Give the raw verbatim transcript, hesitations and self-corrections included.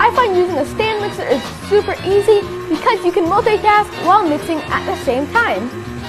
I find using a stand mixer is super easy because you can multitask while mixing at the same time.